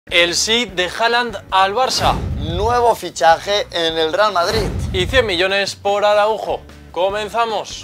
El sí de Haaland al Barça. Nuevo fichaje en el Real Madrid. Y 100 millones por Araujo. ¡Comenzamos!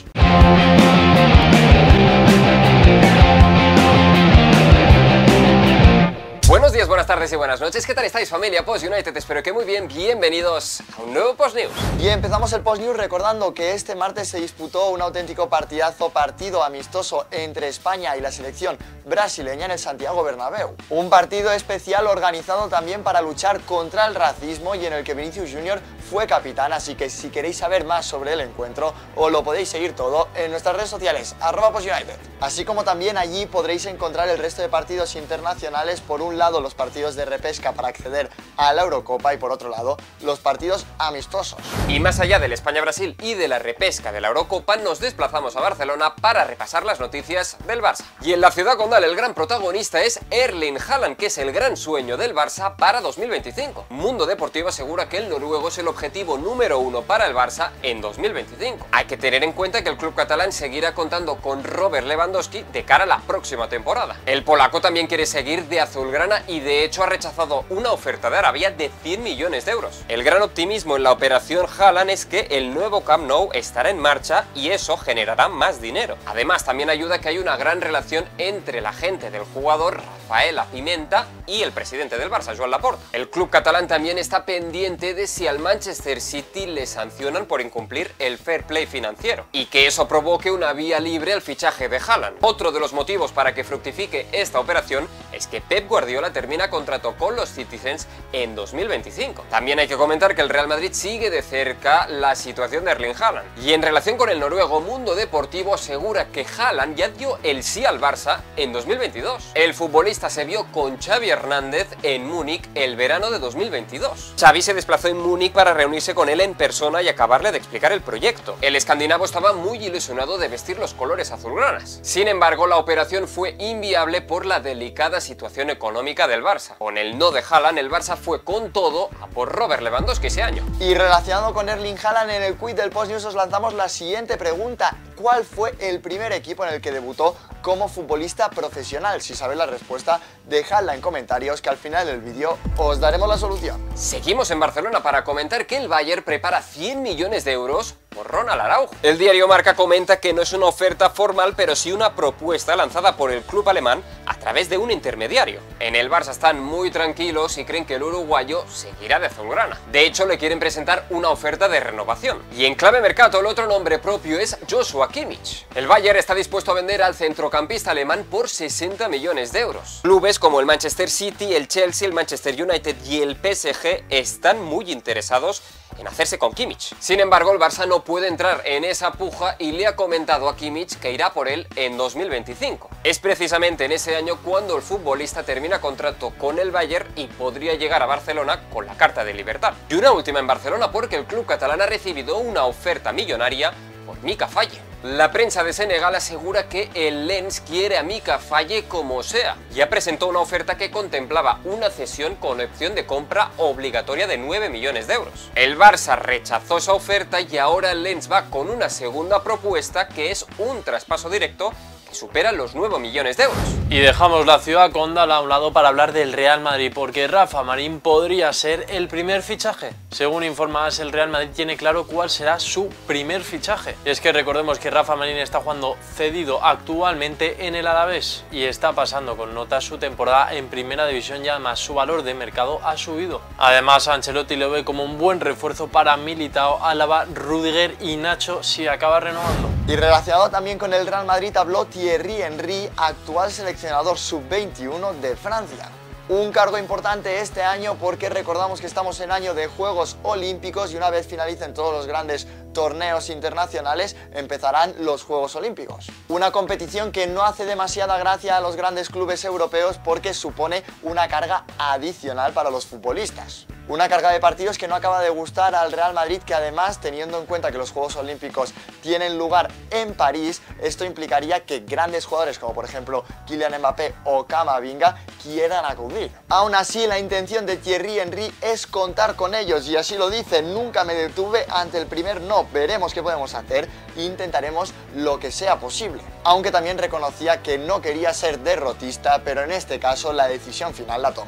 Buenos días, buenas tardes y buenas noches. ¿Qué tal estáis, familia Post United? Espero que muy bien. Bienvenidos a un nuevo Post News. Y empezamos el Post News recordando que este martes se disputó un auténtico partido amistoso entre España y la selección brasileña en el Santiago Bernabéu. Un partido especial organizado también para luchar contra el racismo y en el que Vinicius Junior fue capitán, así que si queréis saber más sobre el encuentro, os lo podéis seguir todo en nuestras redes sociales, @PostUnited. Así como también allí podréis encontrar el resto de partidos internacionales, por un lado los partidos de repesca para acceder a la Eurocopa y por otro lado los partidos amistosos. Y más allá del España-Brasil y de la repesca de la Eurocopa, nos desplazamos a Barcelona para repasar las noticias del Barça. Y en la ciudad condal el gran protagonista es Erling Haaland, que es el gran sueño del Barça para 2025. Mundo Deportivo asegura que el noruego es el objetivo número 1 para el Barça en 2025. Hay que tener en cuenta que el club catalán seguirá contando con Robert Lewandowski de cara a la próxima temporada. El polaco también quiere seguir de azulgrana y de hecho ha rechazado una oferta de Arabia de 100 millones de euros. El gran optimismo en la operación Haaland es que el nuevo Camp Nou estará en marcha y eso generará más dinero. Además, también ayuda que hay una gran relación entre la gente del jugador, Rafaela Pimenta, y el presidente del Barça, Joan Laporta. El club catalán también está pendiente de si al Manchester City le sancionan por incumplir el fair play financiero y que eso provoque una vía libre al fichaje de Haaland. Otro de los motivos para que fructifique esta operación es que Pep Guardiola termina contrato con los Citizens en 2025. También hay que comentar que el Real Madrid sigue de cerca la situación de Erling Haaland. Y en relación con el noruego, Mundo Deportivo asegura que Haaland ya dio el sí al Barça en 2022. El futbolista se vio con Xavi Hernández en Múnich el verano de 2022. Xavi se desplazó en Múnich para reunirse con él en persona y acabarle de explicar el proyecto. El escandinavo estaba muy ilusionado de vestir los colores azulgranas. Sin embargo, la operación fue inviable por la delicada situación económica del Barça. Con el no de Haaland, el Barça fue con todo a por Robert Lewandowski ese año. Y relacionado con Erling Haaland, en el quiz del Post News os lanzamos la siguiente pregunta: ¿cuál fue el primer equipo en el que debutó como futbolista profesional? Si sabéis la respuesta, dejadla en comentarios que al final del vídeo os daremos la solución. Seguimos en Barcelona para comentar que el Bayern prepara 100 millones de euros por Ronald Araujo. El diario Marca comenta que no es una oferta formal, pero sí una propuesta lanzada por el club alemán a través de un intermediario. En el Barça están muy tranquilos y creen que el uruguayo seguirá de azulgrana. De hecho, le quieren presentar una oferta de renovación. Y en clave mercado, el otro nombre propio es Joshua Kimmich. El Bayern está dispuesto a vender al centrocampista alemán por 60 millones de euros. Clubes como el Manchester City, el Chelsea, el Manchester United y el PSG están muy interesados en hacerse con Kimmich. Sin embargo, el Barça no puede entrar en esa puja y le ha comentado a Kimmich que irá por él en 2025. Es precisamente en ese año cuando el futbolista termina contrato con el Bayern y podría llegar a Barcelona con la carta de libertad. Y una última en Barcelona porque el club catalán ha recibido una oferta millonaria por Mika Faye. La prensa de Senegal asegura que el Lens quiere a Mika Faye como sea. Ya presentó una oferta que contemplaba una cesión con opción de compra obligatoria de 9 millones de euros. El Barça rechazó esa oferta y ahora el Lens va con una segunda propuesta que es un traspaso directo que supera los 9 millones de euros. Y dejamos la ciudad condal a un lado para hablar del Real Madrid, porque Rafa Marín podría ser el primer fichaje. Según informa AS, el Real Madrid tiene claro cuál será su primer fichaje. Y es que recordemos que Rafa Marín está jugando cedido actualmente en el Alavés y está pasando con notas su temporada en primera división y además su valor de mercado ha subido. Además, Ancelotti lo ve como un buen refuerzo para Militao, Álava, Rüdiger y Nacho si acaba renovando. Y relacionado también con el Real Madrid habló Thierry Henry, actual seleccionador sub-21 de Francia. Un cargo importante este año porque recordamos que estamos en año de Juegos Olímpicos y una vez finalicen todos los grandes torneos internacionales empezarán los Juegos Olímpicos. Una competición que no hace demasiada gracia a los grandes clubes europeos porque supone una carga adicional para los futbolistas. Una carga de partidos que no acaba de gustar al Real Madrid, que además, teniendo en cuenta que los Juegos Olímpicos tienen lugar en París, esto implicaría que grandes jugadores como por ejemplo Kylian Mbappé o Camavinga quieran acudir. Aún así, la intención de Thierry Henry es contar con ellos y así lo dice: nunca me detuve ante el primer no, veremos qué podemos hacer e intentaremos lo que sea posible. Aunque también reconocía que no quería ser derrotista, pero en este caso la decisión final la toman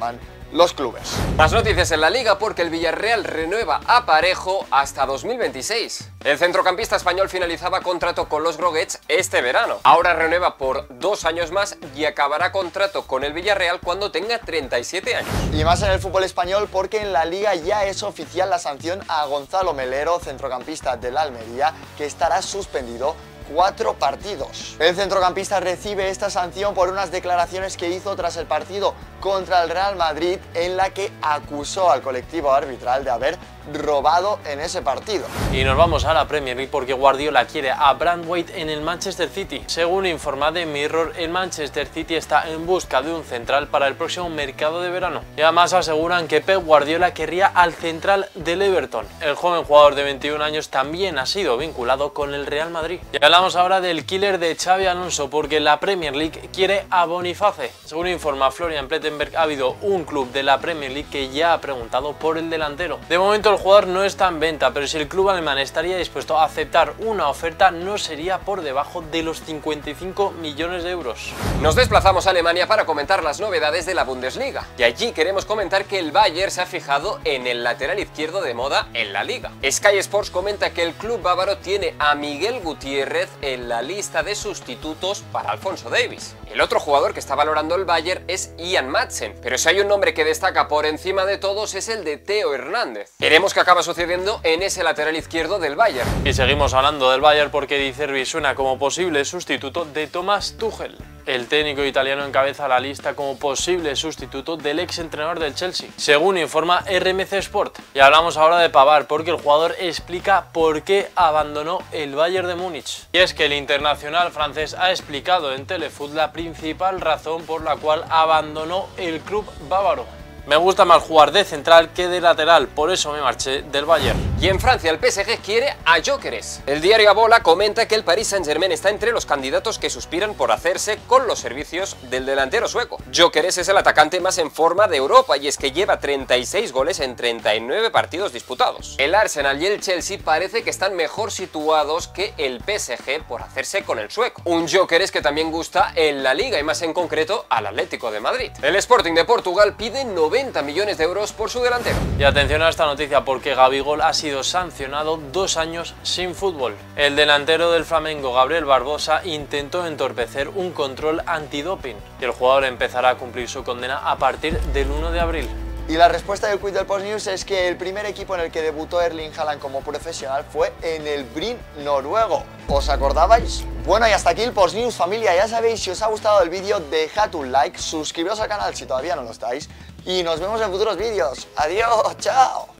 los clubes. Más noticias en la Liga porque el Villarreal renueva a Parejo hasta 2026. El centrocampista español finalizaba contrato con los Groguets este verano. Ahora renueva por 2 años más y acabará contrato con el Villarreal cuando tenga 37 años. Y más en el fútbol español porque en la Liga ya es oficial la sanción a Gonzalo Melero, centrocampista del Almería, que estará suspendido 4 partidos. El centrocampista recibe esta sanción por unas declaraciones que hizo tras el partido contra el Real Madrid, en la que acusó al colectivo arbitral de haber robado en ese partido. Y nos vamos a la Premier League porque Guardiola quiere a Braithwaite en el Manchester City. Según informa The Mirror, el Manchester City está en busca de un central para el próximo mercado de verano. Y además aseguran que Pep Guardiola querría al central del Everton. El joven jugador de 21 años también ha sido vinculado con el Real Madrid. Y hablamos ahora del killer de Xabi Alonso porque la Premier League quiere a Boniface. Según informa Florian Plettenberg, ha habido un club de la Premier League que ya ha preguntado por el delantero. De momento el jugador no está en venta, pero si el club alemán estaría dispuesto a aceptar una oferta, no sería por debajo de los 55 millones de euros. Nos desplazamos a Alemania para comentar las novedades de la Bundesliga. Y allí queremos comentar que el Bayern se ha fijado en el lateral izquierdo de moda en la liga. Sky Sports comenta que el club bávaro tiene a Miguel Gutiérrez en la lista de sustitutos para Alphonso Davies. El otro jugador que está valorando el Bayern es Ian Madsen, pero si hay un nombre que destaca por encima de todos es el de Theo Hernández. Veremos qué acaba sucediendo en ese lateral izquierdo del Bayern. Y seguimos hablando del Bayern porque Di Zerbi suena como posible sustituto de Thomas Tuchel. El técnico italiano encabeza la lista como posible sustituto del ex entrenador del Chelsea, según informa RMC Sport. Y hablamos ahora de Pavard porque el jugador explica por qué abandonó el Bayern de Múnich. Y es que el internacional francés ha explicado en Telefoot la principal razón por la cual abandonó el club bávaro. Me gusta más jugar de central que de lateral, por eso me marché del Bayern. Y en Francia el PSG quiere a Gyökeres. El diario Abola comenta que el Paris Saint-Germain está entre los candidatos que suspiran por hacerse con los servicios del delantero sueco. Gyökeres es el atacante más en forma de Europa y es que lleva 36 goles en 39 partidos disputados. El Arsenal y el Chelsea parece que están mejor situados que el PSG por hacerse con el sueco. Un Gyökeres que también gusta en la Liga y más en concreto al Atlético de Madrid. El Sporting de Portugal pide 90 millones de euros por su delantero. Y atención a esta noticia porque Gabigol ha sido sancionado 2 años sin fútbol. El delantero del Flamengo, Gabriel Barbosa, intentó entorpecer un control antidoping y el jugador empezará a cumplir su condena a partir del 1 de abril. Y la respuesta del quiz del Post News es que el primer equipo en el que debutó Erling Haaland como profesional fue en el Bryne noruego. ¿Os acordabais? Bueno, y hasta aquí el Post News, familia. Ya sabéis, si os ha gustado el vídeo, dejad un like, suscribiros al canal si todavía no lo estáis y nos vemos en futuros vídeos. Adiós, chao.